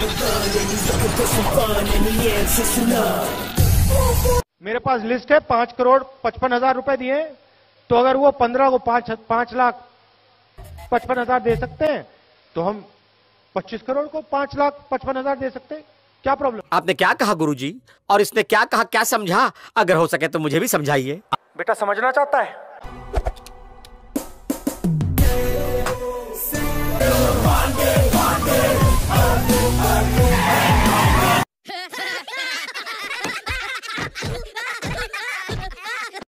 मेरे पास लिस्ट है 5,55,000 रुपए दिए, तो अगर वो 15 को 5,55,000 दे सकते हैं तो हम 25 करोड़ को 5,55,000 दे सकते हैं। क्या प्रॉब्लम? आपने क्या कहा गुरुजी? और इसने क्या कहा, क्या समझा? अगर हो सके तो मुझे भी समझाइए। बेटा समझना चाहता है?